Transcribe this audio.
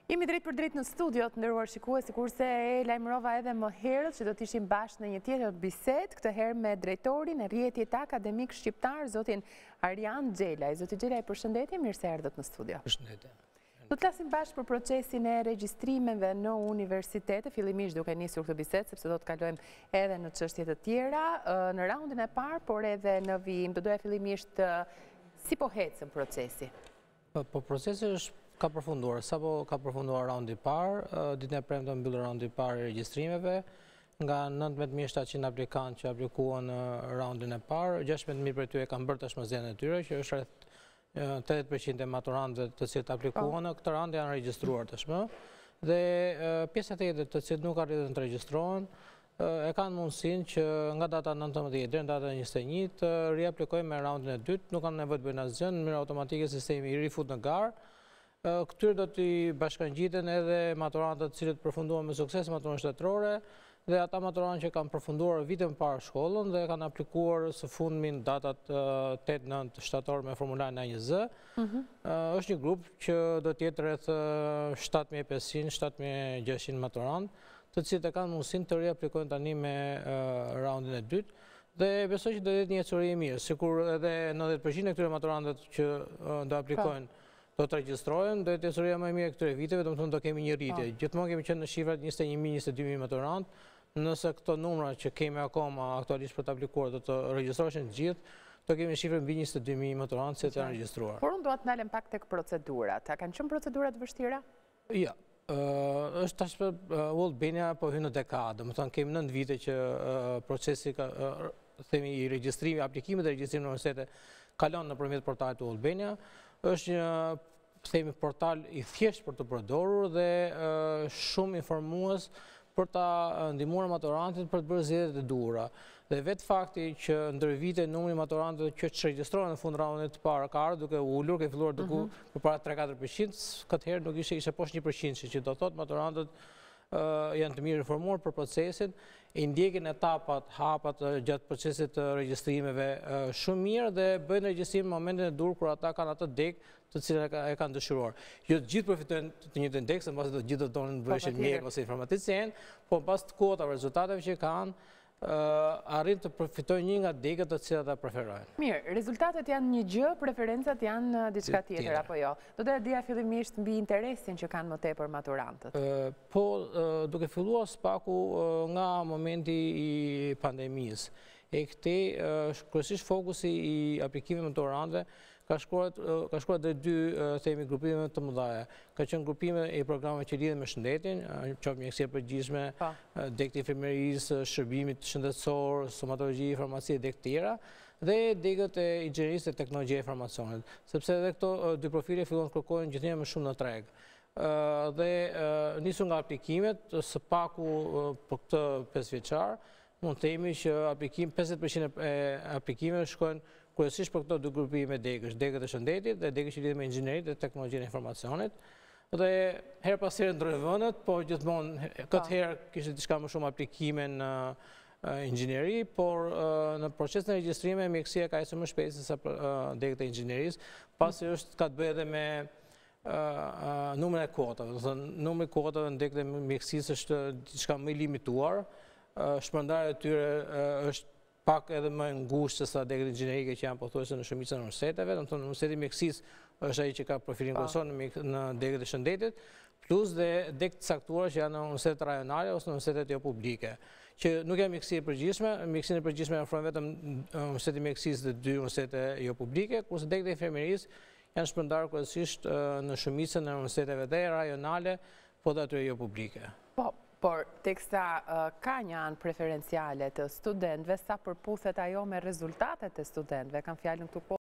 Jemi drejt për drejt në studio të nderuar shikues, sikurse e lajmërova edhe më herët që do të ishim bashkë në një tjetër bisedë, këtë herë me drejtorin e rrjetit akademik shqiptar, zotin Arjan Xhelaj. Zoti Xhelaj, përshëndetje, mirë se erdhët në studio. Përshëndetje. Do të flasim bashkë për procesin e regjistrimeve në universitete, fillimisht duke nisur këtë bisedë, sepse do të kalojmë edhe në çështje të tjera në raundin e parë, por edhe në vijim. Do doja fillimisht si po ecën procesi? Po procesi ka përfunduar, sapo ka përfunduar raundi i parë, ditën e premte mbyll raundi i parë i regjistrimeve. Nga 19.700 aplikantë që aplikuan në raundin e parë, 16.000 për ty e kanë bërë tashmë zgjedhjen e tyre, që është rreth 80% e maturantëve të cilët aplikuan në këtë raund janë regjistruar tashmë. Dhe pjesa tjetër të cilët nuk arritën të regjistrohen, e kanë mundësinë që nga data 19 deri në data 21 të riaplikojnë me raundin e dytë, nuk kanë nevojë të bëjnë asgjë, në mënyrë automatike sistemi i rifut në garë. Këtyre do t'i bashkangjiten edhe maturantët të cilët përfunduan me sukses maturën shtetërore dhe ata maturantë që kanë përfunduar vitin parë shkollën dhe kanë aplikuar së fundmi në datat 8-9 shtator me formularin A1Z. Është një grup që do t'jetë rreth 7.500-7.600 maturantë, të cilët e kanë mundësinë të riaplikojnë tani me raundin e dytë. Dhe besoj që do jetë një ecuri e mirë, sikur edhe 90% e këtyre maturantëve që do aplikojnë do të regjistrohen, do jetë ecuria më e mirë këtyre viteve, domethënë do kemi një rritje. Gjithmonë kemi qenë në shifrat 21.000-22.000 maturantë. Nëse këto numra që kemi akoma aktualisht për të aplikuar do të regjistrohen të gjithë, do kemi shifrën mbi 22.000 maturantë që janë regjistruar. Por unë dua të ndalem pak tek procedurat. A kanë qenë procedurat vështira? Ja. Është tashmë Albania po hyn në dekadë, domethënë kemi 9 vite që procesi themi i regjistrimi, aplikimit dhe regjistrimit në universitete kalon nëpërmjet portalit Albania. Është një themi portal i thjeshtë për të përdorur dhe shumë informues për ta ndihmuar maturantit për të bërë zgjedhjet e duhura. Dhe vetë fakti që ndër vite numri i maturantëve që regjistrohen në fund raundit të parë ka ardhur duke ulur, ka filluar duke përpara 3-4%, këtë herë nuk ishte poshtë 1%, që do thotë maturantët janë të mirë informuar për procesin, i ndjekin etapat, hapat gjatë procesit të regjistrimeve shumë mirë dhe bëjnë regjistrim në momentin e dur kur ata kanë atë deg të cilën e kanë dëshiruar. Jo të gjithë përfitojnë të njëjtën deg, se mbasi të gjithë do donin të bëheshin mjek ose informaticien, po pas të kuotave, rezultateve që kanë, arrin të përfitojnë një nga degët të cilat ata preferojnë. Mirë, rezultatet janë një gjë, preferencat janë diçka tjetër apo jo? Do të dija fillimisht mbi interesin që kanë më tepër maturantët. Po, duke filluar spaku nga momenti i pandemisë, e këtej kryesisht fokusi i aplikimit maturantëve ka shkruar dhe dy themi grupime të mëdha. Ka qenë grupime e programeve që lidhen me shëndetin, qoftë mjekësia e përgjithshme, degët e infermerisë, shërbimit shëndetësor, stomatologji, farmaci dhe të tjera, dhe degët e inxhinierisë dhe teknologjia e informacionit, sepse edhe këto dy profile fillon të kërkojnë gjithnjë më shumë në treg. Dhe nisur nga aplikimet, së paku për këtë 5 vjeçar, mund të themi që 50% e aplikimeve shkojnë kryesisht për këto dy grupime degësh, degët e shëndetit dhe degët që lidhen me inxhinierit dhe teknologjinë e informacionit. Dhe her pas here ndroi vendet, po gjithmonë këtë herë kishte diçka më shumë aplikime në inxhinieri, por në procesin e regjistrimit mjekësia ka ecur më shpejt se sa degët e inxhinierisë, pasi ka të bëjë edhe me numrin e kuotave. Do të thënë, numri i kuotave në degët e mjekësisë është diçka më i limituar, shpërndarja e tyre është pak edhe më ngushtë se sa degët inxhinerike që janë pothuajse në shumicën e universiteteve, domethënë universiteti i mjekësisë është ai që ka profilin kryesor në degët e shëndetit, plus dhe degët të caktuara që janë në universitetet rajonale ose në universitetet jo publike, që nuk janë mjekësi e përgjithshme, mjekësinë e përgjithshme ofron vetëm Universiteti i Mjekësisë dhe 2 universitete jo publike, kurse degët e infermerisë janë shpërndarë kryesisht në shumicën e universiteteve dhe rajonale, po dhe atyre jo publike. Por, teksa ka një anë preferenciale të studentëve, sa përputhet ajo me rezultatet e studentëve, kam fjalën këtu